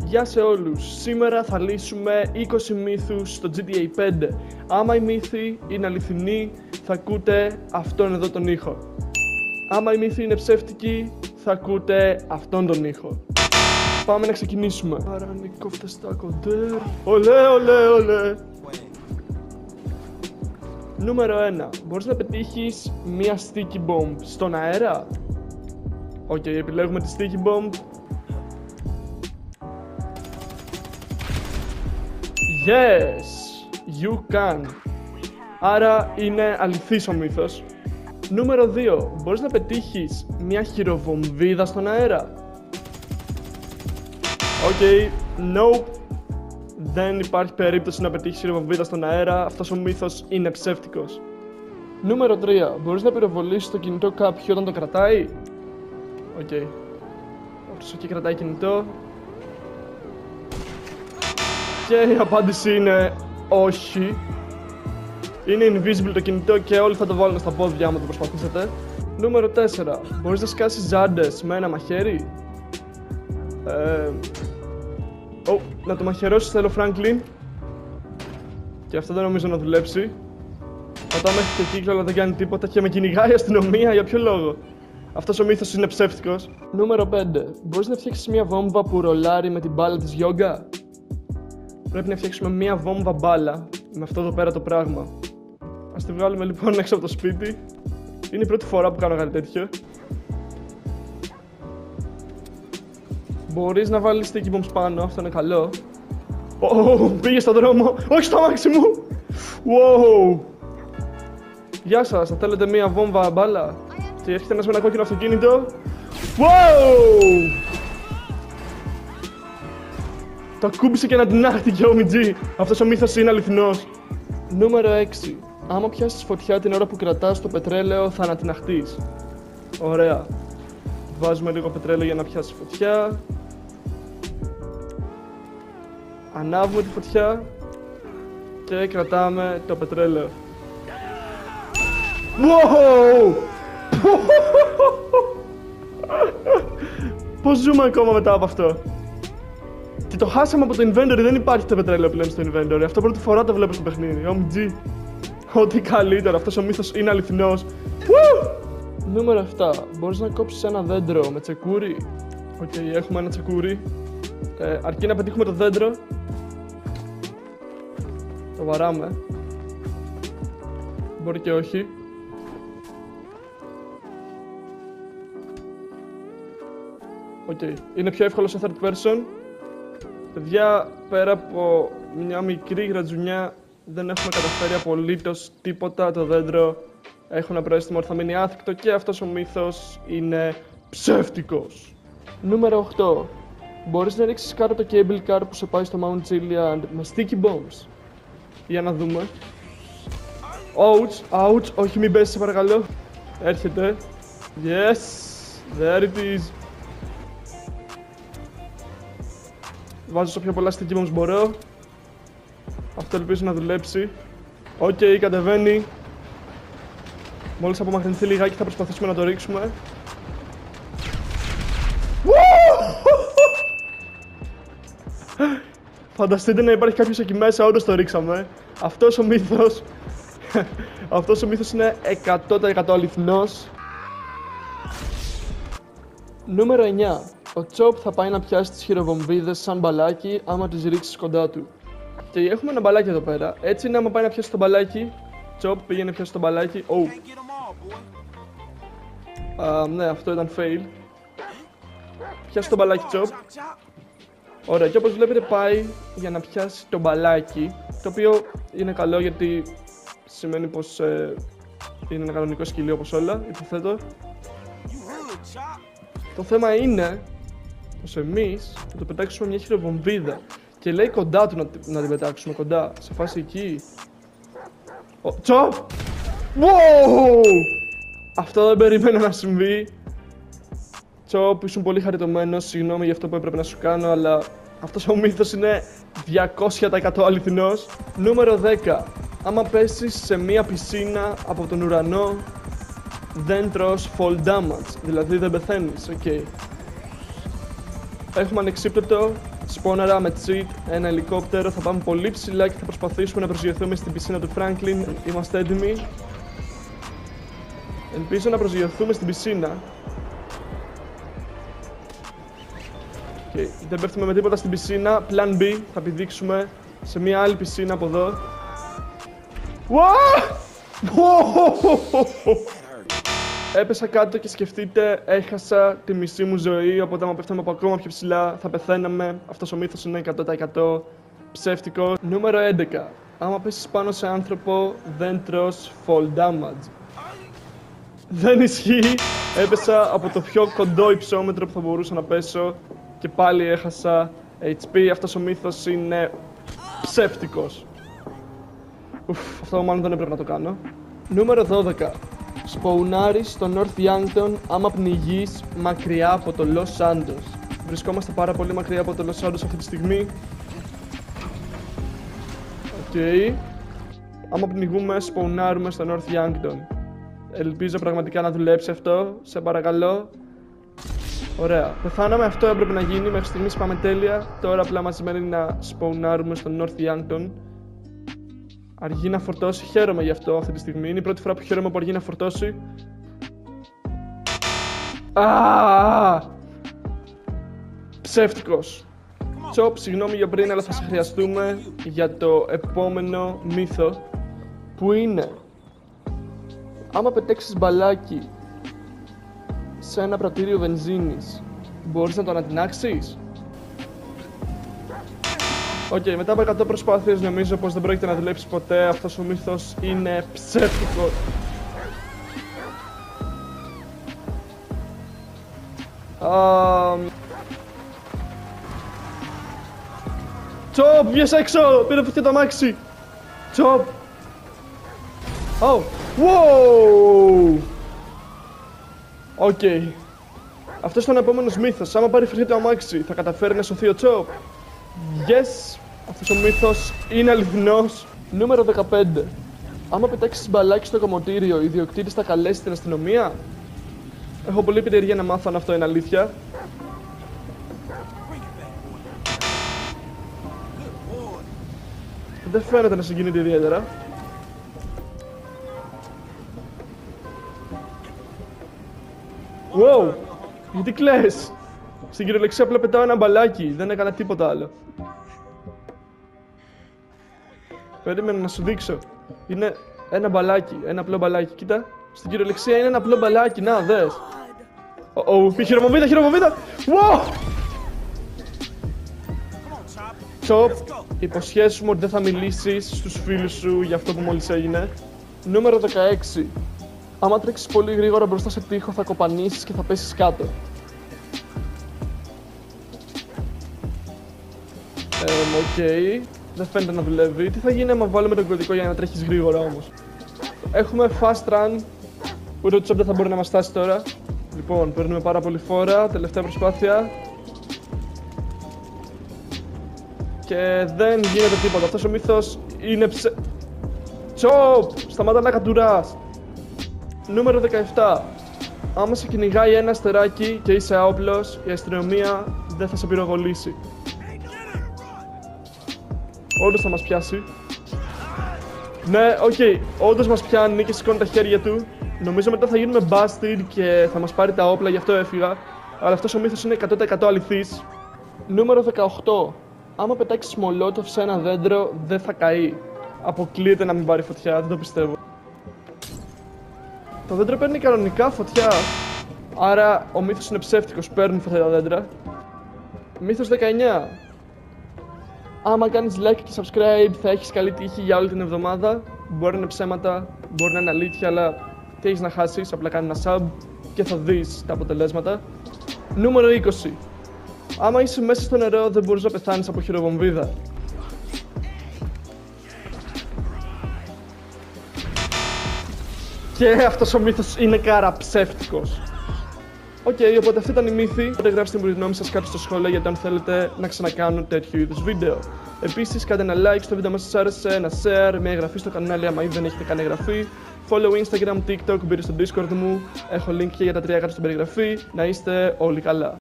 Γεια σε όλους, σήμερα θα λύσουμε 20 μύθους στο GTA 5. Άμα οι μύθοι είναι αληθινοί, θα ακούτε αυτόν εδώ τον ήχο. Άμα οι μύθοι είναι ψεύτικοι, θα ακούτε αυτόν τον ήχο. Πάμε να ξεκινήσουμε. Παρανικόφτε στα κοντέρ. Ολέ, ολέ, ολέ. Νούμερο 1. Μπορείς να πετύχεις μία sticky bomb στον αέρα. Οκ, επιλέγουμε τη sticky bomb. Yes, you can. Άρα είναι αληθής ο μύθος. Νούμερο 2. Μπορείς να πετύχεις μια χειροβομβίδα στον αέρα. Οκ, nope. Δεν υπάρχει περίπτωση να πετύχεις χειροβομβίδα στον αέρα. Αυτός ο μύθος είναι ψεύτικος. Νούμερο 3. Μπορείς να πυροβολήσεις το κινητό κάποιου όταν το κρατάει. Οκ. Αυτός εκεί κρατάει κινητό. Και η απάντηση είναι όχι. Είναι invisible το κινητό και όλοι θα το βάλουν στα πόδια άμα το προσπαθήσετε. Νούμερο 4. Μπορείς να σκάσεις ζάντες με ένα μαχαίρι. Να το μαχαιρώσεις θέλω Franklin. Και αυτό δεν νομίζω να δουλέψει. Πατάμε μέχρι το κύκλο αλλά δεν κάνει τίποτα και με κυνηγάει η αστυνομία, για ποιο λόγο? Αυτός ο μύθος είναι ψεύτικος. Νούμερο 5. Μπορείς να φτιάξεις μια βόμβα που ρολάρει με την μπάλα της γιόγκα. Πρέπει να φτιάξουμε μια βόμβα μπάλα με αυτό εδώ πέρα το πράγμα. Ας τη βγάλουμε λοιπόν έξω από το σπίτι. Είναι η πρώτη φορά που κάνω κάτι τέτοιο. Μπορείς να βάλεις sticky bombs πάνω, αυτό είναι καλό. Πήγε στον δρόμο, όχι στο αμάξι μου! Wow. Γεια σας, θα θέλετε μια βόμβα μπάλα? Και έρχεται ένας με ένα κόκκινο αυτοκίνητο. Wow. Το ακούμπησε και ανατινάχτηκε ο OMG. Αυτός ο μύθος είναι αληθινός. Νούμερο 6. Άμα πιάσεις φωτιά την ώρα που κρατάς το πετρέλαιο, θα ανατιναχτείς. Ωραία. Βάζουμε λίγο πετρέλαιο για να πιάσει φωτιά. Ανάβουμε τη φωτιά. Και κρατάμε το πετρέλαιο. Wow! Πώς ζούμε ακόμα μετά από αυτό? Και το χάσαμε από το inventory, δεν υπάρχει το πετρέλαιο πλέον στο inventory. Αυτό πρώτη φορά το βλέπω στο παιχνίδι. OMG. Ό,τι καλύτερο, αυτός ο μύθος είναι αληθινός. Νούμερο 7. Μπορείς να κόψεις ένα δέντρο με τσεκούρι. Οκ, έχουμε ένα τσεκούρι. Αρκεί να πετύχουμε το δέντρο. Το βαράμε. Μπορεί και όχι. Οκ, είναι πιο εύκολο σε third person. Παιδιά, πέρα από μια μικρή γρατζουνιά, δεν έχουμε καταφέρει απολύτως τίποτα. Το δέντρο έχω ένα προαίσθημα ότι θα μείνει άθικτο και αυτός ο μύθος είναι ψεύτικος. Νούμερο 8. Μπορείς να ρίξεις κάτω το cable car που σε πάει στο Mount Chiliad με sticky bombs. Για να δούμε. Ouch, όχι μην πέσεις σε παρακαλώ. Έρχεται. Yes, there it is. Βάζω όσο πιο πολλά sticky bombs μπορώ. Αυτό ελπίζω να δουλέψει. Οκ, κατεβαίνει. Μόλις απομακρυνθεί λιγάκι θα προσπαθήσουμε να το ρίξουμε. Φανταστείτε να υπάρχει κάποιος εκεί μέσα, όντως το ρίξαμε. Αυτός ο μύθος είναι 100% αληθινός. Νούμερο 9. Ο Chop θα πάει να πιάσει τις χειροβομβίδες σαν μπαλάκι άμα τις ρίξεις κοντά του. Και έχουμε ένα μπαλάκι εδώ πέρα. Έτσι είναι άμα πάει να πιάσει το μπαλάκι. Chop πήγαινε πιάσει το μπαλάκι. Ναι, αυτό ήταν fail. Πιάσει το μπαλάκι Chop. Ωραία, και όπως βλέπετε πάει για να πιάσει το μπαλάκι. Το οποίο είναι καλό γιατί σημαίνει πως είναι ένα κανονικό σκυλί όπως όλα, υποθέτω. Το θέμα είναι πως εμείς θα το πετάξουμε μια χειροβομβίδα. Και λέει κοντά του να την πετάξουμε, κοντά, σε φάση εκεί. Chop! Wow! Αυτό δεν περίμενα να συμβεί. Chop, ήσουν πολύ χαριτωμένος, συγγνώμη για αυτό που έπρεπε να σου κάνω, αλλά αυτός ο μύθος είναι 200% αληθινός. Νούμερο 10. Άμα πέσεις σε μια πισίνα από τον ουρανό, δεν τρως fall damage, δηλαδή δεν πεθαίνεις, οκ. Έχουμε ανεξίπτωτο, σπόναρα με cheat, ένα ελικόπτερο. Θα πάμε πολύ ψηλά και θα προσπαθήσουμε να προσγειωθούμε στην πισίνα του Franklin. Είμαστε έτοιμοι. Ελπίζω να προσγειωθούμε στην πισίνα. Okay. Δεν πέφτουμε με τίποτα στην πισίνα. Plan B, θα πηδήξουμε σε μια άλλη πισίνα από εδώ. Έπεσα κάτω και σκεφτείτε, έχασα τη μισή μου ζωή, οπότε άμα πέφταμε από ακόμα πιο ψηλά θα πεθαίναμε. Αυτός ο μύθος είναι 100% ψεύτικο. Νούμερο 11. Άμα πέσεις πάνω σε άνθρωπο, δεν τρως fall damage. Δεν ισχύει. Έπεσα από το πιο κοντό υψόμετρο που θα μπορούσα να πέσω και πάλι έχασα HP. Αυτός ο μύθος είναι ψεύτικος. Αυτό μάλλον δεν έπρεπε να το κάνω. Νούμερο 12. Σποουνάρεις στο North Yankton άμα πνιγείς μακριά από το Los Santos. Βρισκόμαστε πάρα πολύ μακριά από το Los Santos αυτή τη στιγμή. Οκ. Άμα πνιγούμε, σποουνάρουμε στο North Yankton. Ελπίζω πραγματικά να δουλέψει αυτό, σε παρακαλώ. Ωραία. Πεθάναμε, αυτό έπρεπε να γίνει, μέχρι στιγμής πάμε τέλεια. Τώρα απλά μας μένει να σποουνάρουμε στο North Yankton. Αργεί να φορτώσει, χαίρομαι γι' αυτό αυτή τη στιγμή. Είναι η πρώτη φορά που χαίρομαι που αργεί να φορτώσει. Ψεύτικος. Τσοπ, συγγνώμη για πριν, αλλά θα σε χρειαστούμε για το επόμενο μύθο. Που είναι, άμα πετέξεις μπαλάκι σε ένα πρατήριο βενζίνης, μπορείς να το ανατινάξεις? Οκ, μετά από 100 προσπάθειες νομίζω πως δεν πρόκειται να δουλέψει ποτέ. Αυτός ο μύθος είναι ψεύτικος. Τσοπ, βγες έξω! Πήρε φωτιά το αμάξι! Τσοπ! Wow! Οκ. Αυτός ήταν ο επόμενος μύθος. Άμα πάρει φωτιά το αμάξι, θα καταφέρει να σωθεί ο Τσοπ? Yes! Αυτός ο μύθος είναι αληθινός. Νούμερο 15. Άμα πετάξεις μπαλάκι στο κομμωτήριο, ο ιδιοκτήτης θα καλέσει την αστυνομία? Έχω πολύ περιέργεια να μάθω αν αυτό είναι αλήθεια. Δεν φαίνεται να συγκινείται ιδιαίτερα. Wow! Γιατί κλαις? Στην κυριολεξία απλά πετάω ένα μπαλάκι, δεν έκανα τίποτα άλλο. Περίμενα να σου δείξω. Είναι ένα μπαλάκι, ένα απλό μπαλάκι. Κοίτα, στην κυριολεξία είναι ένα απλό μπαλάκι, να δες. Χειρομοβίδα, χειρομοβίδα! Wow! Τσοπ, υποσχέσουμε ότι δεν θα μιλήσεις στους φίλους σου για αυτό που μόλις έγινε. Νούμερο 16. Άμα τρέξεις πολύ γρήγορα μπροστά σε τοίχο θα κοπανίσεις και θα πέσεις κάτω. Οκ. Δεν φαίνεται να δουλεύει. Τι θα γίνει άμα βάλουμε τον κωδικό για να τρέχεις γρήγορα όμως? Έχουμε fast run. Ούτε ο Τσοπ δεν θα μπορεί να μας φτάσει τώρα. Λοιπόν, παίρνουμε πάρα πολύ φόρα. Τελευταία προσπάθεια. Και δεν γίνεται τίποτα. Αυτός ο μύθος είναι Τσοπ! Σταμάτα να κατουράς. Νούμερο 17. Άμα σε κυνηγάει ένα αστεράκι και είσαι άοπλος, η αστυνομία δεν θα σε πυροβολήσει. Όντως θα μας πιάσει. Ναι, οκ, όντως μας πιάνει και σηκώνει τα χέρια του. Νομίζω μετά θα γίνουμε busted και θα μας πάρει τα όπλα, γι' αυτό έφυγα. Αλλά αυτός ο μύθος είναι 100% αληθής. Νούμερο 18. Άμα πετάξεις μολότοφ σε ένα δέντρο, δεν θα καεί. Αποκλείεται να μην πάρει φωτιά, δεν το πιστεύω. Το δέντρο παίρνει κανονικά φωτιά. Άρα ο μύθος είναι ψεύτικος, παίρνουν φωτιά τα δέντρα. Μύθος 19. Άμα κάνεις like και subscribe θα έχεις καλή τύχη για όλη την εβδομάδα. Μπορεί να είναι ψέματα, μπορεί να είναι αλήθεια, αλλά τι έχεις να χάσεις, απλά κάνει ένα sub και θα δεις τα αποτελέσματα. Νούμερο 20. Άμα είσαι μέσα στο νερό δεν μπορείς να πεθάνεις από χειροβομβίδα. Και αυτός ο μύθος είναι καραψεύτικος. Οκ, οπότε αυτή ήταν η μύθη. Οπότε γράψτε την γνώμη σας κάτω στο σχόλιο γιατί αν θέλετε να ξανακάνω τέτοιου είδους βίντεο. Επίσης, κάντε ένα like στο βίντεο μας σας άρεσε, ένα share, μια εγγραφή στο κανάλι άμα ήδη δεν έχετε κάνει εγγραφή. Follow Instagram, TikTok, μπείτε στο Discord μου. Έχω link και για τα 3 κάτω στην περιγραφή. Να είστε όλοι καλά.